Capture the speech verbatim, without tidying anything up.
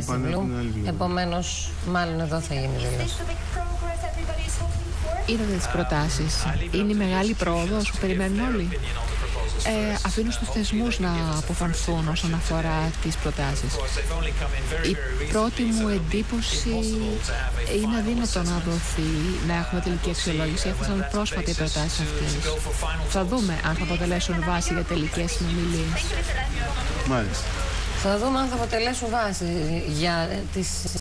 Ντάισιμπλουμ. Επομένως, μάλλον εδώ θα γίνει δήλωση. Είδατε τις προτάσεις. Είναι η μεγάλη πρόοδος που περιμένουν όλοι. Ε, αφήνω στους θεσμούς να αποφανθούν όσον αφορά τις προτάσεις. Η πρώτη μου εντύπωση είναι αδύνατο να δοθεί, να έχουμε τελική αξιολόγηση. Έφτασαν πρόσφατα οι προτάσεις αυτές. Θα δούμε αν θα αποτελέσουν βάση για τελικές συνομιλίες. Μάλιστα. Θα δούμε αν θα αποτελέσουν βάση για τις